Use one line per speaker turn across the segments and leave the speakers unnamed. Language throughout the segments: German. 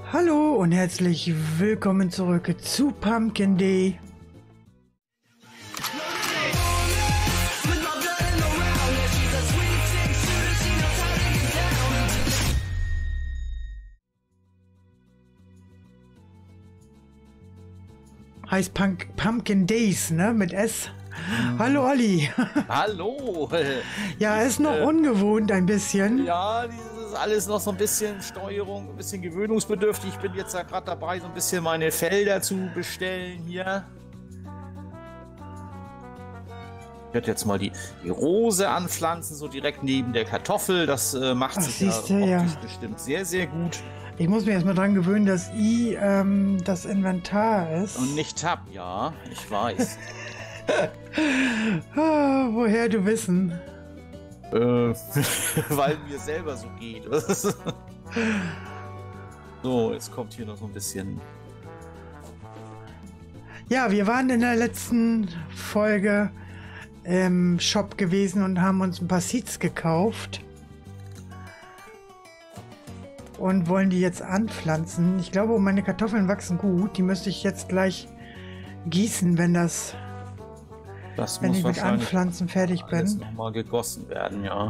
Hallo und herzlich willkommen zurück zu Pumpkin Day. Heißt Pumpkin Days, ne? Mit S. Hallo Olli.
Hallo.
Ja, ist noch ungewohnt ein bisschen.
Ja, dieses alles noch so ein bisschen Steuerung, ein bisschen gewöhnungsbedürftig. Ich bin jetzt ja gerade dabei, so ein bisschen meine Felder zu bestellen hier. Ich werde jetzt mal die Rose anpflanzen, so direkt neben der Kartoffel. Das macht sich ja optisch bestimmt sehr, sehr gut.
Ich muss mir erstmal dran gewöhnen, dass I das Inventar ist.
Und nicht Tab, ja, ich weiß.
Woher du wissen?
Weil mir selber so geht. So, jetzt kommt hier noch so ein bisschen.
Ja, wir waren in der letzten Folge im Shop gewesen und haben uns ein paar Seeds gekauft. Und wollen die jetzt anpflanzen. Ich glaube, meine Kartoffeln wachsen gut. Die müsste ich jetzt gleich gießen, wenn ich mit Anpflanzen fertig bin.
Nochmal gegossen werden, ja.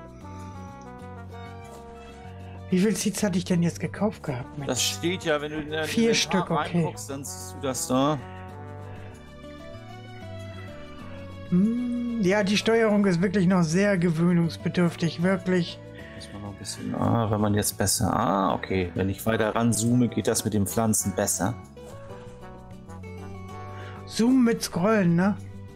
Wie viel Seeds hatte ich denn jetzt gekauft gehabt?
Das steht ja, wenn du in
4 Stück, okay.
Reinguckst, dann siehst du das da.
Ja, die Steuerung ist wirklich noch sehr gewöhnungsbedürftig, wirklich.
Muss man noch ein bisschen, wenn man jetzt besser, okay, wenn ich weiter ranzoome, geht das mit den Pflanzen besser.
Zoom mit Scrollen, ne?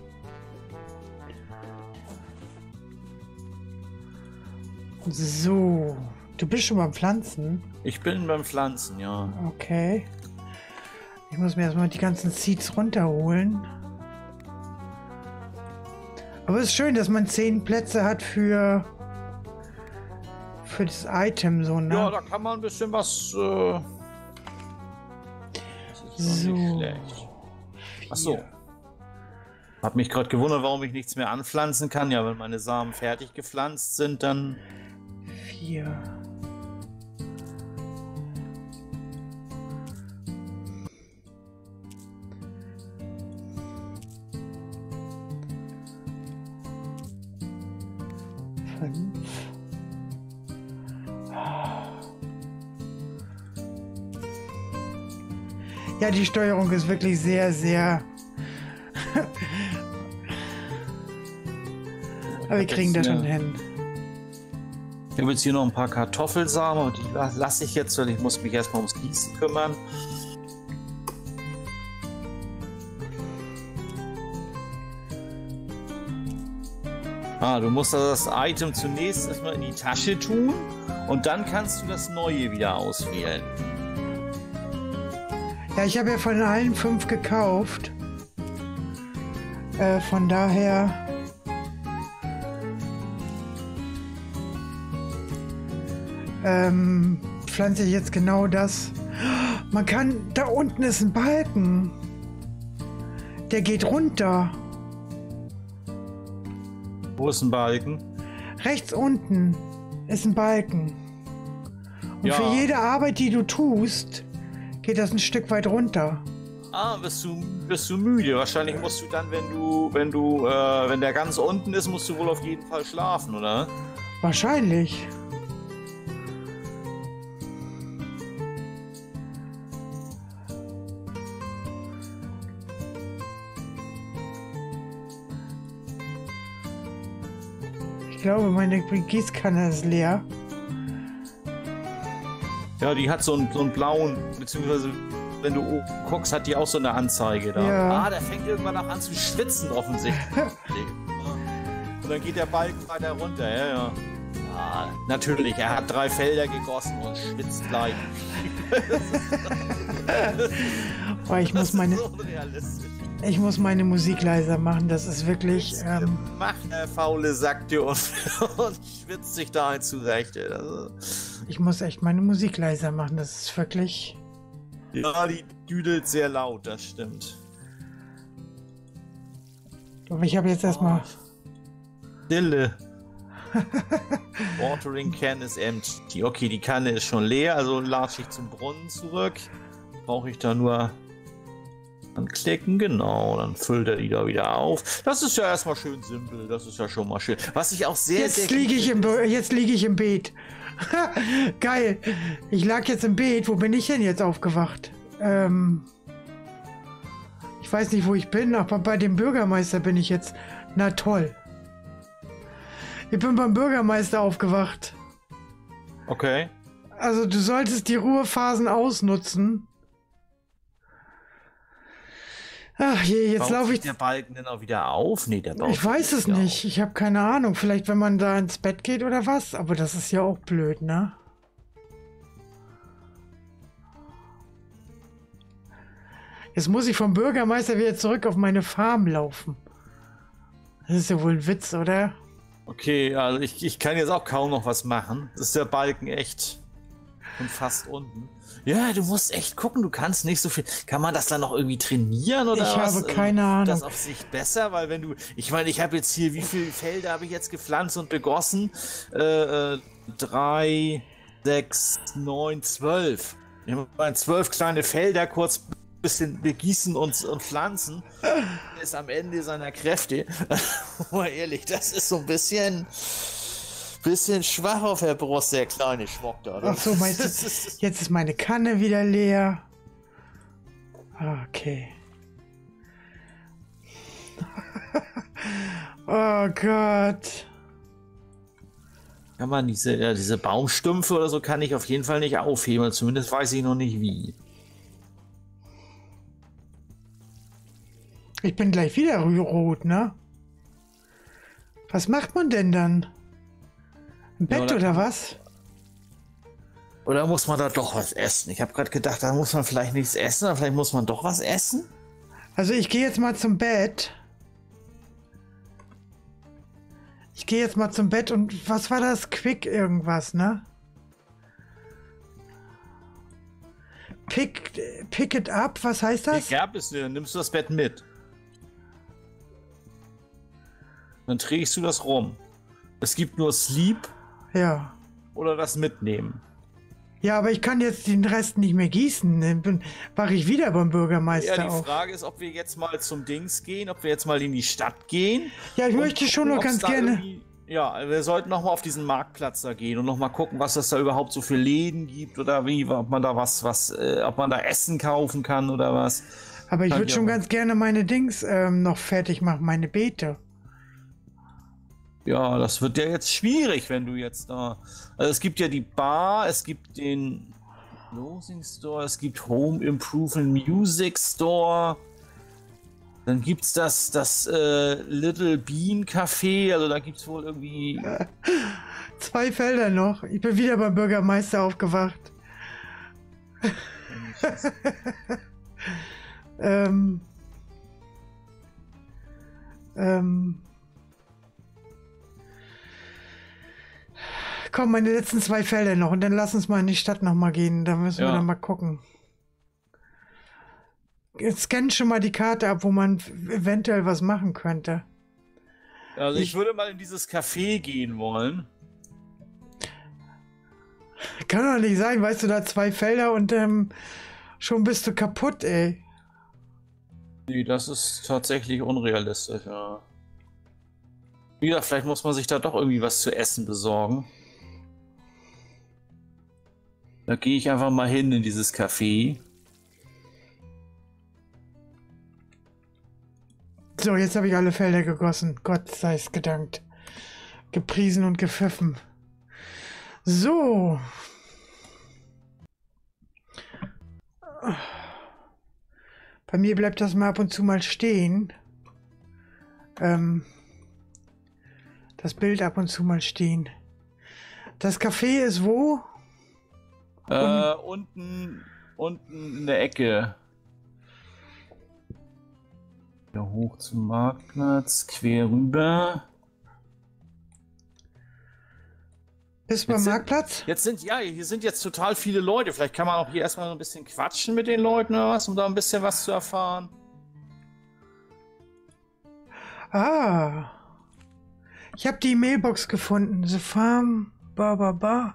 So, du bist schon beim Pflanzen?
Ich bin beim Pflanzen, ja.
Okay. Ich muss mir erstmal die ganzen Seeds runterholen. Aber es ist schön, dass man 10 Plätze hat für das Item, so, ne?
Ja, da kann man ein bisschen was, das ist
so.
nicht schlecht. Achso. Hab mich gerade gewundert, warum ich nichts mehr anpflanzen kann. Ja, wenn meine Samen fertig gepflanzt sind, dann...
4. Ja, die Steuerung ist wirklich sehr, sehr... Aber wir kriegen das schon hin.
Ich habe jetzt hier noch ein paar Kartoffelsamen und die lasse ich jetzt, weil ich muss mich erstmal ums Gießen kümmern. Du musst also das Item zunächst erstmal in die Tasche tun und dann kannst du das neue wieder auswählen.
Ja, ich habe ja von allen 5 gekauft. Von daher... pflanze ich jetzt genau das. Man kann... Da unten ist ein Balken. Der geht runter.
Wo ist ein Balken?
Rechts unten ist ein Balken. Und
ja.
Für jede Arbeit, die du tust, geht das ein Stück weit runter.
Bist du müde? Wahrscheinlich musst du dann, wenn der ganz unten ist, musst du wohl auf jeden Fall schlafen, oder?
Wahrscheinlich. Ich glaube, meine Gießkanne ist leer.
Ja, die hat so einen blauen, beziehungsweise wenn du guckst, hat die auch so eine Anzeige da.
Ja.
Der fängt irgendwann auch an zu schwitzen offensichtlich. Und dann geht der Balken weiter runter, ja. Natürlich, er hat 3 Felder gegossen und schwitzt gleich.
Oh, ich muss meine Musik leiser machen, das ist wirklich...
Macht der faule Sack dir und schwitzt sich da zurecht. Also.
Ich muss echt meine Musik leiser machen, das ist wirklich...
Ja, die düdelt sehr laut, das stimmt.
Aber ich habe jetzt erstmal...
Stille. Watering can is empty. Okay, die Kanne ist schon leer, also latsche ich zum Brunnen zurück. Brauche ich da nur anklicken, genau, dann füllt er die da wieder auf. Das ist ja erstmal schön simpel, das ist ja schon mal schön. Was ich auch
jetzt liege ich im Beet. Geil. Ich lag jetzt im Beet. Wo bin ich denn jetzt aufgewacht? Ich weiß nicht, wo ich bin, aber bei dem Bürgermeister bin ich jetzt. Na toll. Ich bin beim Bürgermeister aufgewacht.
Okay.
Also du solltest die Ruhephasen ausnutzen. Ach je, jetzt laufe ich...
der Balken denn auch wieder auf? Nee, der baut
Ich weiß es nicht. Ich habe keine Ahnung. Vielleicht, wenn man da ins Bett geht oder was. Aber das ist ja auch blöd, ne? Jetzt muss ich vom Bürgermeister wieder zurück auf meine Farm laufen. Das ist ja wohl ein Witz, oder?
Okay, also ich kann jetzt auch kaum noch was machen. Das ist der Balken echt schon fast unten. Ja, du musst echt gucken, du kannst nicht so viel. Kann man das dann noch irgendwie trainieren oder
was?
Ich
habe keine Ahnung.
Das auf sich besser, weil wenn du, ich meine, ich habe jetzt hier, wie viele Felder habe ich jetzt gepflanzt und begossen? 3, 6, 9, 12. Ich habe 12 kleine Felder kurz bisschen begießen und pflanzen. Ist am Ende seiner Kräfte. Mal ehrlich, das ist so ein bisschen schwach auf der Brust, der kleine Schmuck da.
Ach so, meinst du, jetzt ist meine Kanne wieder leer. Okay. Oh Gott.
Kann man diese Baumstümpfe oder so kann ich auf jeden Fall nicht aufheben. Zumindest weiß ich noch nicht wie.
Ich bin gleich wieder rot, ne? Was macht man denn dann? Im Bett ja, oder was?
Oder muss man da doch was essen? Ich habe gerade gedacht, da muss man vielleicht nichts essen, aber vielleicht muss man doch was essen.
Also ich gehe jetzt mal zum Bett. Ich gehe jetzt mal zum Bett und was war das? Quick irgendwas, ne? Pick it up, was heißt das?
Pick up ist, dann nimmst du das Bett mit. Dann drehst du das rum. Es gibt nur Sleep.
Ja.
Oder das Mitnehmen.
Ja, aber ich kann jetzt den Rest nicht mehr gießen. Dann wache ich wieder beim Bürgermeister auf.
Ja, die Frage ist, ob wir jetzt mal zum Dings gehen, ob wir jetzt mal in die Stadt gehen.
Ja, ich möchte schon noch ganz gerne.
Ja, wir sollten noch mal auf diesen Marktplatz da gehen und noch mal gucken, was es da überhaupt so für Läden gibt oder wie, ob man da ob man da Essen kaufen kann oder was.
Aber ich würde schon ganz gerne meine Dings noch fertig machen, meine Beete.
Ja, das wird ja jetzt schwierig, wenn du jetzt da... Also es gibt ja die Bar, es gibt den Clothing Store, es gibt Home Improvement Music Store. Dann gibt es das Little Bean Café, also da gibt es wohl irgendwie...
2 Felder noch. Ich bin wieder beim Bürgermeister aufgewacht. Komm, meine letzten 2 Felder noch und dann lass uns mal in die Stadt noch mal gehen. Da müssen wir dann mal gucken. Jetzt scann schon mal die Karte ab, wo man eventuell was machen könnte.
Also ich würde mal in dieses Café gehen wollen.
Kann doch nicht sein, weißt du, da 2 Felder und schon bist du kaputt, ey.
Nee, das ist tatsächlich unrealistisch, ja. Wie gesagt, vielleicht muss man sich da doch irgendwie was zu essen besorgen. Da gehe ich einfach mal hin in dieses Café.
So, jetzt habe ich alle Felder gegossen. Gott sei es gedankt. Gepriesen und gepfiffen. So. Bei mir bleibt das mal ab und zu mal stehen. Das Bild ab und zu mal stehen. Das Café ist wo?
Unten in der Ecke. Ja, hoch zum Marktplatz, quer rüber.
Bist du beim Marktplatz?
Hier sind jetzt total viele Leute. Vielleicht kann man auch hier erstmal so ein bisschen quatschen mit den Leuten oder was, um da ein bisschen was zu erfahren.
Ah. Ich habe die Mailbox gefunden. The Farm, ba.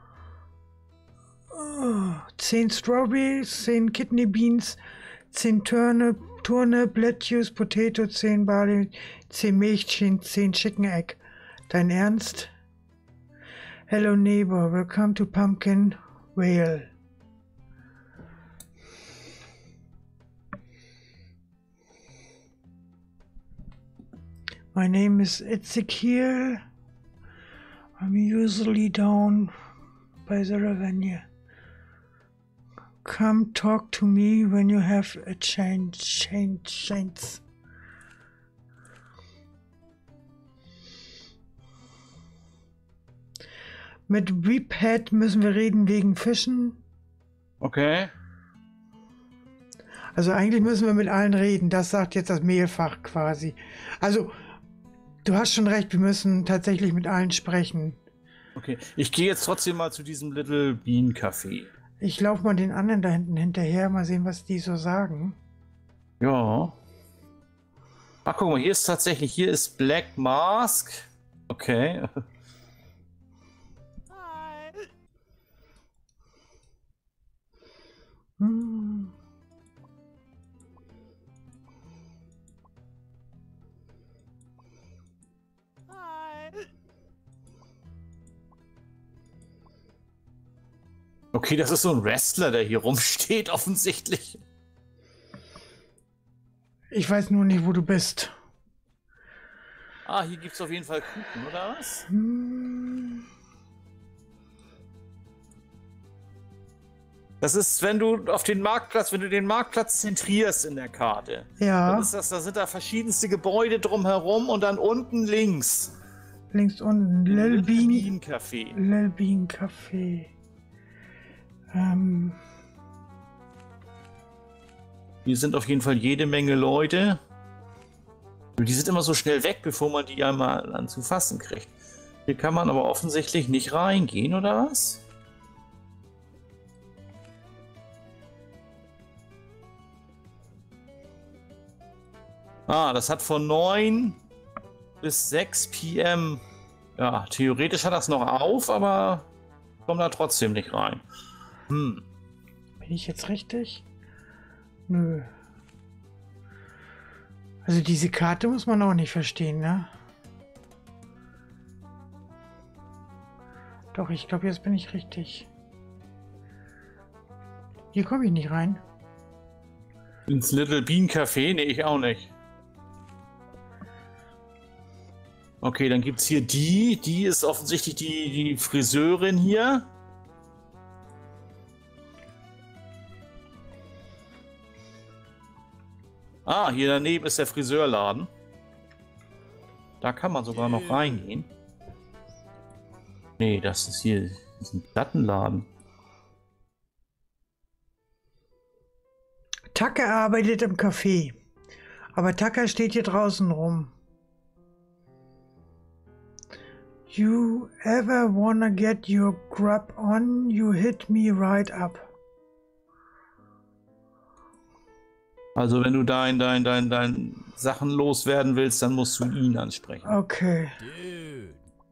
10 Strawberries, 10 Kidney Beans, 10 Turnip, Lettuce, Potato, 10 Barley, 10 Milchchen, 10 Chicken Egg. Dein Ernst? Hello neighbor, welcome to Pumpkin Vale. My name is Ezekiel. I'm usually down by the Ravenna. Come talk to me when you have a chance. Mit Weephead müssen wir reden wegen Fischen.
Okay.
Also eigentlich müssen wir mit allen reden. Das sagt jetzt das Mehlfach quasi. Also du hast schon recht, wir müssen tatsächlich mit allen sprechen.
Okay, ich gehe jetzt trotzdem mal zu diesem Little Bean Café.
Ich laufe mal den anderen da hinten hinterher, mal sehen, was die so sagen.
Ja. Ach, guck mal, hier ist Black Mask. Okay.
Hm.
Okay, das ist so ein Wrestler, der hier rumsteht, offensichtlich.
Ich weiß nur nicht, wo du bist.
Ah, hier gibt es auf jeden Fall Kuchen, oder was? Das ist, wenn du den Marktplatz zentrierst in der Karte.
Ja.
Dann ist das, da sind da verschiedenste Gebäude drumherum und dann unten links.
Links unten, Little Bean
Café.
Little Bean Café.
Hier sind auf jeden Fall jede Menge Leute. Die sind immer so schnell weg, bevor man die einmal anzufassen kriegt. Hier kann man aber offensichtlich nicht reingehen, oder was? Ah, das hat von 9 bis 6 PM. Ja, theoretisch hat das noch auf, aber kommt da trotzdem nicht rein.
Bin ich jetzt richtig? Nö. Also diese Karte muss man auch nicht verstehen, ne? Doch, ich glaube, jetzt bin ich richtig. Hier komme ich nicht rein.
Ins Little Bean Café? Nee, ich auch nicht. Okay, dann gibt es hier die ist offensichtlich die Friseurin hier. Ah, hier daneben ist der Friseurladen. Da kann man sogar noch reingehen. Nee, das ist ein Plattenladen.
Tucker arbeitet im Café. Aber Tucker steht hier draußen rum. You ever wanna get your grub on? You hit me right up.
Also wenn du dein Sachen loswerden willst, dann musst du ihn ansprechen.
Okay.
Dude.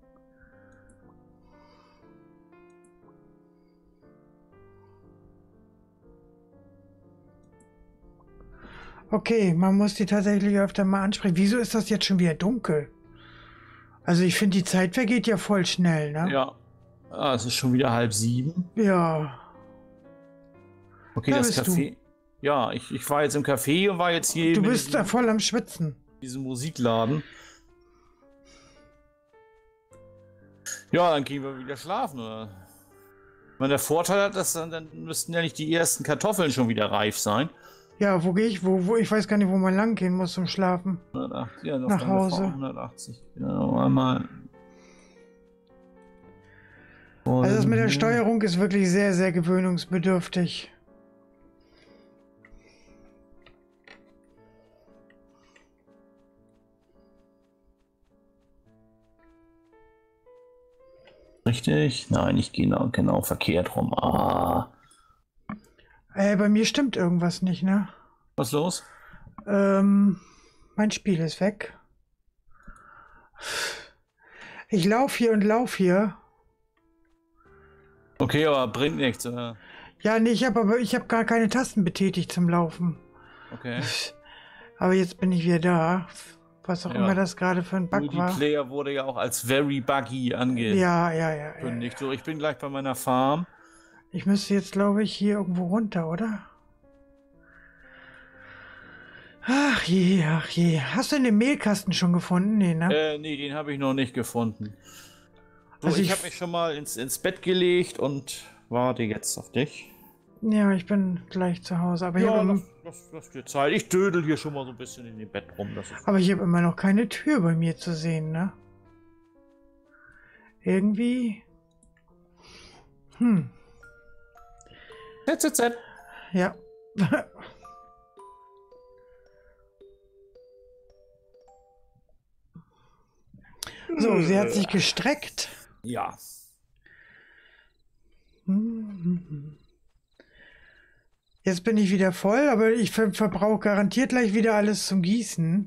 Okay, man muss die tatsächlich öfter mal ansprechen. Wieso ist das jetzt schon wieder dunkel? Also ich finde, die Zeit vergeht ja voll schnell, ne?
Ja. Ah, es ist schon wieder 6:30.
Ja.
Okay,
Da
das
bist
Café.
du.
Ja, ich war jetzt im Café und war jetzt hier
Du
mit
bist da voll am Schwitzen.
diesem Musikladen. Ja, dann gehen wir wieder schlafen, oder? Wenn der Vorteil hat, dass dann müssten ja nicht die ersten Kartoffeln schon wieder reif sein.
Ja, wo gehe ich? Wo? Ich weiß gar nicht, wo man lang gehen muss zum Schlafen.
180, ja, noch
Nach Hause.
180. Genau, einmal.
Also das mit der Steuerung ist wirklich sehr, sehr gewöhnungsbedürftig.
Richtig? Nein, ich gehe genau verkehrt rum. Ah.
Bei mir stimmt irgendwas nicht, ne?
Was ist los?
Mein Spiel ist weg. Ich laufe hier und laufe hier.
Okay, aber bringt nichts, oder?
Ja, nee, ich habe gar keine Tasten betätigt zum Laufen.
Okay.
Aber jetzt bin ich wieder da. Was auch
Ja.
immer das gerade für ein Bug war.
Multiplayer wurde ja auch als very buggy angekündigt.
Ja.
So, ich bin gleich bei meiner Farm.
Ich müsste jetzt, glaube ich, hier irgendwo runter, oder? Ach je, ach je. Hast du den Mehlkasten schon gefunden? Nee, ne?
Nee, den habe ich noch nicht gefunden. So,
Also
ich habe mich schon mal ins Bett gelegt und warte jetzt auf dich.
Ja, ich bin gleich zu Hause. Aber
Ja,
ich
lass dir Zeit. Ich dödel hier schon mal so ein bisschen in dem Bett rum.
aber ich habe immer noch keine Tür bei mir zu sehen, ne? Irgendwie.
ZZZ.
Ja. So, sie hat sich gestreckt.
Ja.
Jetzt bin ich wieder voll, aber ich verbrauche garantiert gleich wieder alles zum Gießen.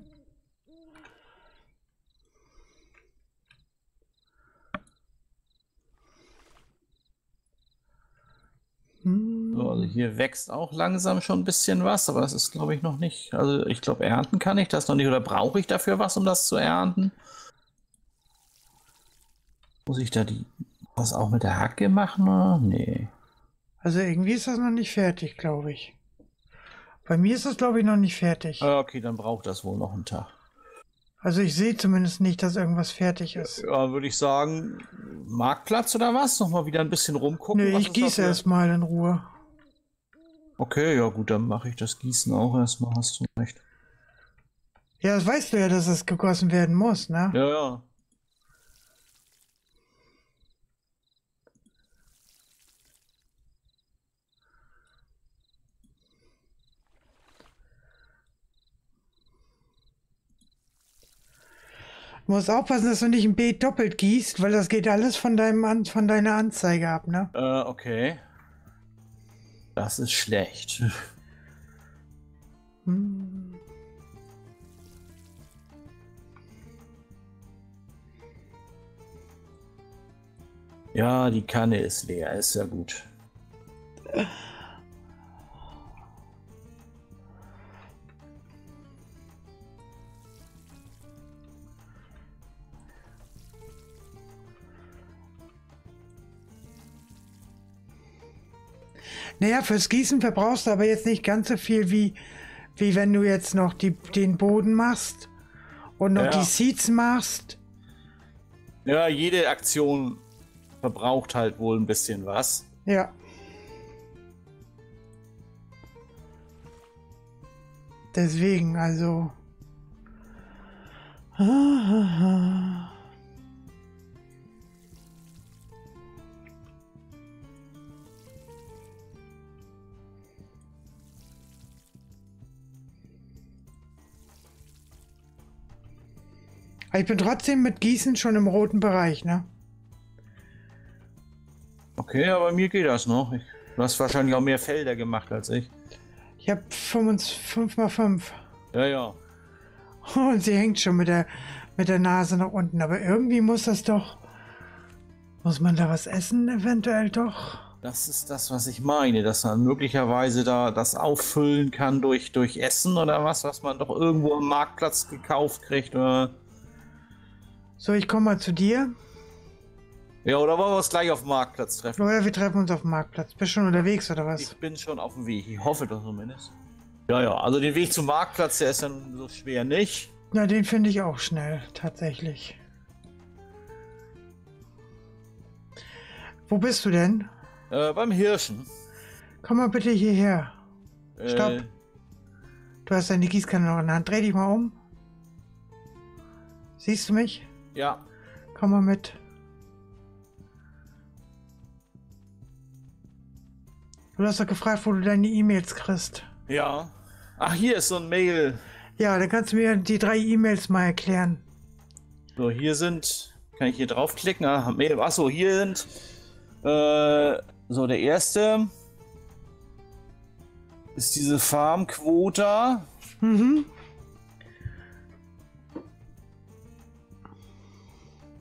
So, also hier wächst auch langsam schon ein bisschen was, aber das ist, glaube ich, noch nicht. Also ich glaube, ernten kann ich das noch nicht. Oder brauche ich dafür was, um das zu ernten? Muss ich da was auch mit der Hacke machen? Oder? Nee.
Also irgendwie ist das noch nicht fertig, glaube ich. Bei mir ist das, glaube ich, noch nicht fertig.
Okay, dann braucht das wohl noch einen Tag.
Also ich sehe zumindest nicht, dass irgendwas fertig ist.
Ja, würde ich sagen, Marktplatz oder was? Nochmal wieder ein bisschen rumgucken.
Nö, ich gieße erstmal in Ruhe.
Okay, ja gut, dann mache ich das Gießen auch erstmal, hast du recht.
Ja, das weißt du ja, dass es gegossen werden muss, ne?
Ja, ja.
Du musst aufpassen, dass du nicht ein Beet doppelt gießt, weil das geht alles von deiner Anzeige ab, ne?
Okay. Das ist schlecht. Ja, die Kanne ist leer, ist ja gut.
Naja, fürs Gießen verbrauchst du aber jetzt nicht ganz so viel, wie wenn du jetzt noch den Boden machst und noch die Seeds machst.
Ja, jede Aktion verbraucht halt wohl ein bisschen was.
Ja. Deswegen, also. Ich bin trotzdem mit Gießen schon im roten Bereich, ne?
Okay, aber mir geht das noch. Du hast wahrscheinlich auch mehr Felder gemacht als ich.
Ich habe 5x5.
Ja.
Und sie hängt schon mit der Nase nach unten. Aber irgendwie muss man da was essen, eventuell doch?
Das ist das, was ich meine, dass man möglicherweise da das auffüllen kann durch Essen oder was man doch irgendwo am Marktplatz gekauft kriegt, oder?
So, ich komme mal zu dir.
Ja, oder wollen wir uns gleich auf dem Marktplatz treffen?
Oder wir treffen uns auf dem Marktplatz. Bist du schon unterwegs, oder was?
Ich bin schon auf dem Weg. Ich hoffe doch zumindest. Ja, also den Weg zum Marktplatz, der ist dann so schwer nicht.
Na, den finde ich auch schnell, tatsächlich. Wo bist du denn?
Beim Hirschen.
Komm mal bitte hierher. Stopp. Du hast deine Gießkanne noch in der Hand. Dreh dich mal um. Siehst du mich?
Ja.
Komm mal mit. Du hast doch gefragt, wo du deine E-Mails kriegst.
Ja. Ach, hier ist so ein Mail.
Ja, dann kannst du mir die 3 E-Mails mal erklären.
So, hier sind... Kann ich hier draufklicken? Achso, hier sind... so, der erste... ist diese Farmquota.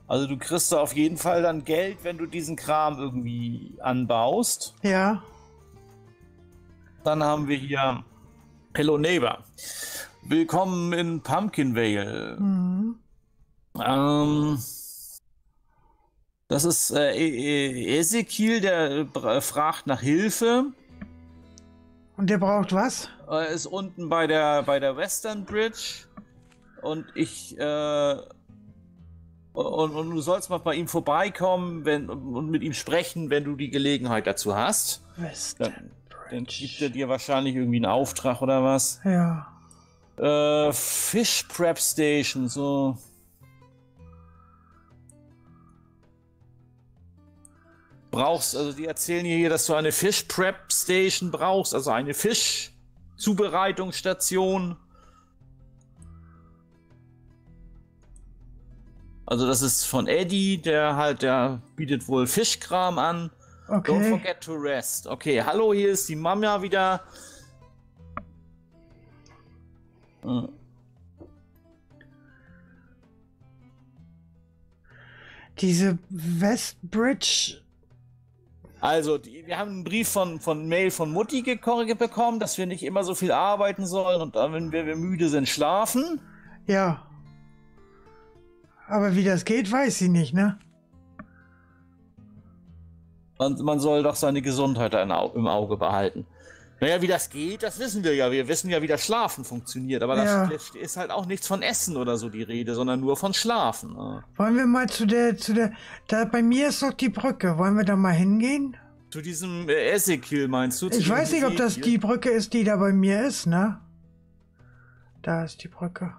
Also du kriegst da auf jeden Fall dann Geld, wenn du diesen Kram irgendwie anbaust.
Ja.
Dann haben wir hier Hello Neighbor. Willkommen in Pumpkinvale.
Mhm.
Das ist Ezekiel, der fragt nach Hilfe.
Und der braucht was?
Ist unten bei der Western Bridge. Und und du sollst mal bei ihm vorbeikommen und mit ihm sprechen, wenn du die Gelegenheit dazu hast.
Western
Dann gibt er dir wahrscheinlich irgendwie einen Auftrag oder was.
Ja.
Fish Prep Station, so. Also die erzählen hier, dass du eine Fish Prep Station brauchst, also eine Fischzubereitungsstation. Also das ist von Eddie, der bietet wohl Fischkram an.
Okay.
Don't forget to rest. Okay, hallo, hier ist die Mama wieder.
Diese Westbridge.
Also, wir haben einen Brief von Mail von Mutti bekommen, dass wir nicht immer so viel arbeiten sollen und dann, wenn wir müde sind, schlafen.
Ja. Aber wie das geht, weiß sie nicht, ne?
Man soll doch seine Gesundheit im Auge behalten. Naja, wie das geht, das wissen wir ja. Wir wissen ja, wie das Schlafen funktioniert. Aber
Ja.
das ist halt auch nichts von Essen oder so die Rede, sondern nur von Schlafen.
Wollen wir mal da bei mir ist doch die Brücke. Wollen wir da mal hingehen?
Zu diesem Ezekiel meinst du?
Ich weiß nicht, ob das die Brücke ist, die da bei mir ist, ne? Da ist die Brücke.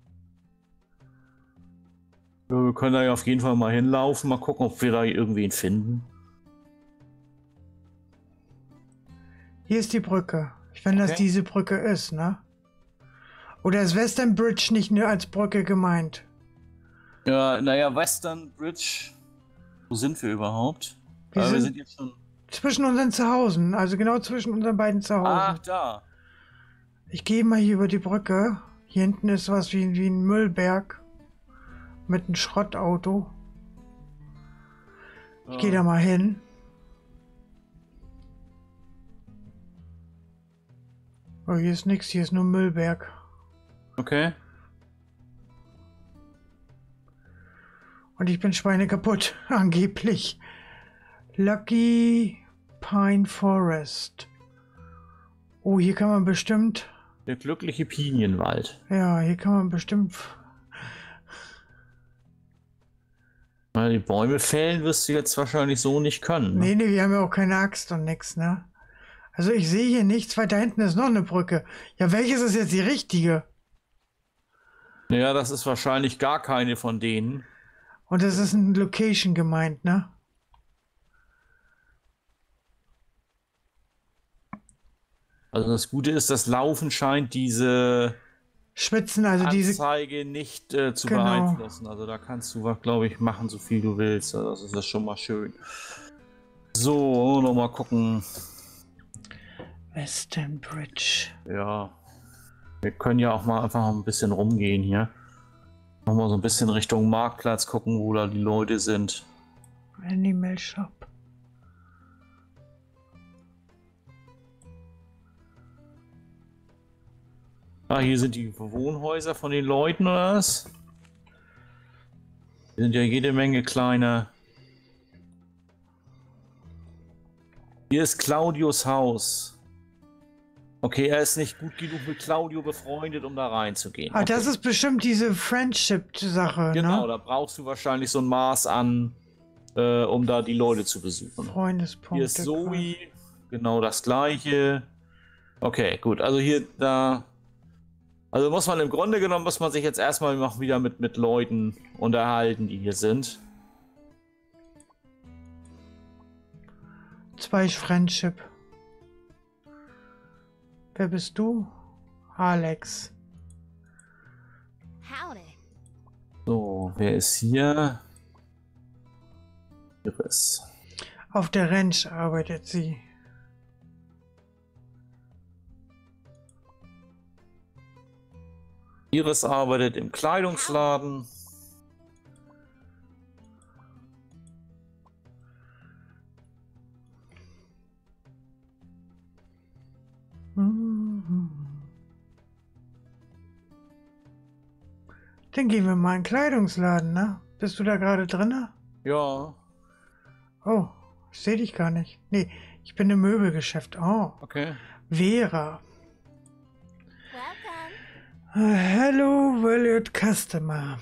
Ja, wir können da ja auf jeden Fall mal hinlaufen, mal gucken, ob wir da irgendwen finden.
Hier ist die Brücke. Wenn das diese Brücke ist, ne? Oder ist Western Bridge nicht nur als Brücke gemeint?
Ja, naja, Western Bridge. Wo sind wir überhaupt? Wir sind jetzt schon
zwischen unseren Zuhausen, also genau zwischen unseren beiden Zuhausen.
Ach, da.
Ich gehe mal hier über die Brücke. Hier hinten ist was wie ein Müllberg mit einem Schrottauto. Ich gehe da mal hin. Oh, hier ist nichts, hier ist nur Müllberg.
Okay.
Und ich bin Schweine kaputt, angeblich. Lucky Pine Forest. Oh, hier kann man bestimmt...
Der glückliche Pinienwald.
Ja, hier kann man bestimmt...
Na, die Bäume fällen wirst du jetzt wahrscheinlich so nicht können. Ne?
Nee, wir haben ja auch keine Axt und nix, ne? Also ich sehe hier nichts, weil da hinten ist noch eine Brücke. Ja, welches ist jetzt die richtige?
Ja, das ist wahrscheinlich gar keine von denen.
Und das ist ein Location gemeint, ne?
Also das Gute ist, das Laufen scheint diese
Schwitzen, also
Anzeige nicht zu beeinflussen. Also da kannst du, glaube ich, machen, so viel du willst. Also das ist das schon mal schön. So, nochmal gucken.
Western Bridge.
Ja. Wir können ja auch mal einfach ein bisschen rumgehen hier. Nochmal so ein bisschen Richtung Marktplatz gucken, wo da die Leute sind.
Animal Shop.
Ah, hier sind die Wohnhäuser von den Leuten, oder was? Hier sind ja jede Menge kleine. Hier ist Claudius Haus. Okay, er ist nicht gut genug mit Claudio befreundet, um da reinzugehen.
Ah,
okay.
das ist bestimmt diese Friendship-Sache,
Genau,
ne?
da brauchst du wahrscheinlich so ein Maß an, um da die Leute zu besuchen.
Freundespunkte.
Hier ist Zoe, genau das gleiche. Okay, gut, also hier, da... Also muss man im Grunde genommen, muss man sich jetzt erstmal noch wieder mit Leuten unterhalten, die hier sind.
2 Friendship. Wer bist du? Alex.
Howdy.
So, wer ist hier? Iris.
Auf der Ranch arbeitet sie.
Iris arbeitet im Kleidungsladen.
Dann gehen wir mal in den Kleidungsladen, ne? Bist du da gerade drin?
Ja.
Oh, ich sehe dich gar nicht. Nee, ich bin im Möbelgeschäft. Oh.
Okay.
Vera. Hello, valued customer.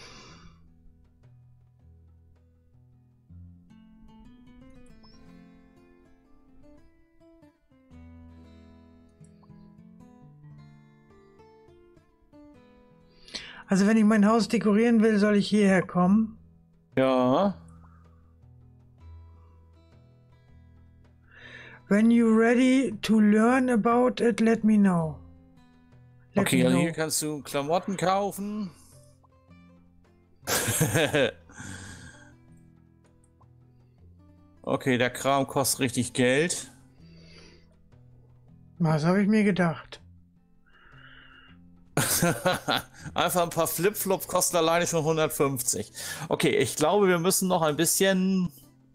Also wenn ich mein Haus dekorieren will, soll ich hierher kommen?
Ja.
When you're ready to learn about it, let me know.
Okay, also hier kannst du Klamotten kaufen. Okay, der Kram kostet richtig Geld.
Was habe ich mir gedacht?
Einfach ein paar Flipflops kosten alleine schon 150. Okay, ich glaube, wir müssen noch ein bisschen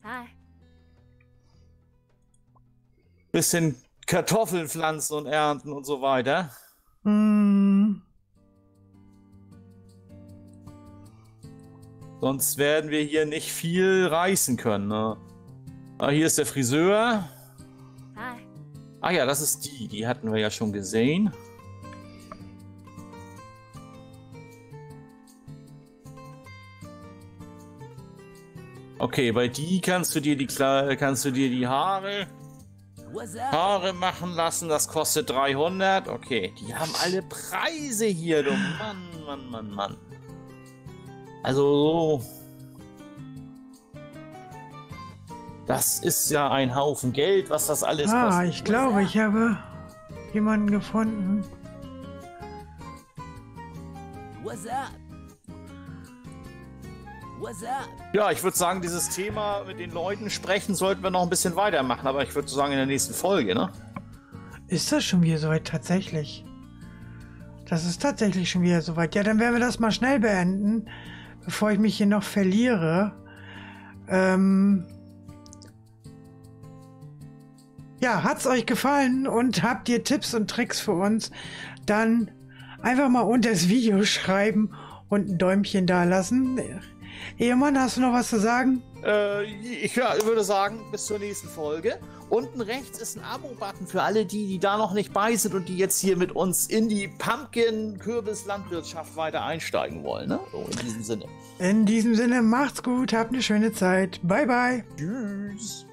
Kartoffeln pflanzen und ernten und so weiter. Sonst werden wir hier nicht viel reißen können. Ne? Ah, hier ist der Friseur. Ah ja, das ist die hatten wir ja schon gesehen. Okay, bei die kannst du dir die Haare machen lassen. Das kostet 300. Okay, die haben alle Preise hier, du Mann. Also so. Das ist ja ein Haufen Geld, was das alles kostet.
Ah, ich glaube, ich habe jemanden gefunden.
What's up?
Ja, ich würde sagen, dieses Thema mit den Leuten sprechen sollten wir noch ein bisschen weitermachen, aber ich würde sagen in der nächsten Folge, ne?
Ist das schon wieder soweit tatsächlich? Das ist tatsächlich schon wieder soweit. Ja, dann werden wir das mal schnell beenden, bevor ich mich hier noch verliere. Ja, hat's euch gefallen und habt ihr Tipps und Tricks für uns? Dann einfach mal unter das Video schreiben und ein Däumchen da lassen. Ehemann, hast du noch was zu sagen?
Ich würde sagen, bis zur nächsten Folge. Unten rechts ist ein Abo-Button für alle die da noch nicht bei sind und die jetzt hier mit uns in die Pumpkin-Kürbis-Landwirtschaft weiter einsteigen wollen. Ne? So, in diesem Sinne.
In diesem Sinne, macht's gut, habt eine schöne Zeit. Bye, bye.
Tschüss.